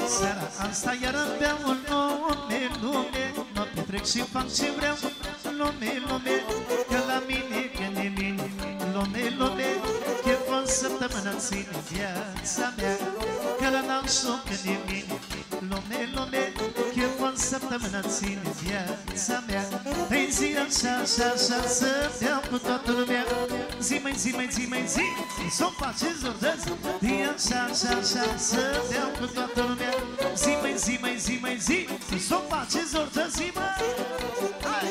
Seara asta iară beau în lume, mă petrec și fac ce vreau. Lume, că la mine când e bine. Lume, că o săptămână ține viața mea. Că la nașul când e bine. Lume, că o săptămână ține viața mea. Păi zi așa, să beau cu toată lumea. Zi, să-mi faceți ordăzi. Zi așa, să beau cu toată lumea. Zi, să-mi faceți ordăzi, mă. Hai!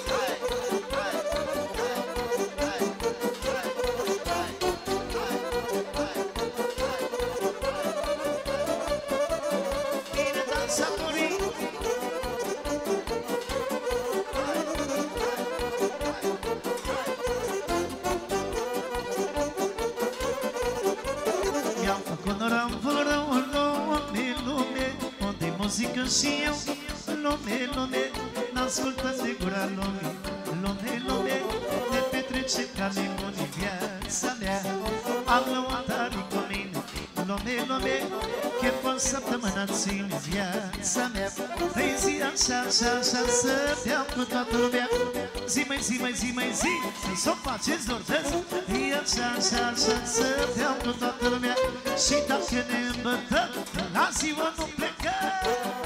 Bine dansatorii! Mi-am făcut ramvără în lume, unde-i muzică și eu. Lume, n-ascultă de gura lume, ne petrece ca nebunii viața mea. Am lăutarii cu mine, lume, că o săptămână ține viața mea. Păi zi așa, să beau cu toată lumea. Zi, să-mi faceți ordăzi. Zi așa, să beau cu toată lumea. Și dacă ne îmbătăm, la ziua nu plecăm.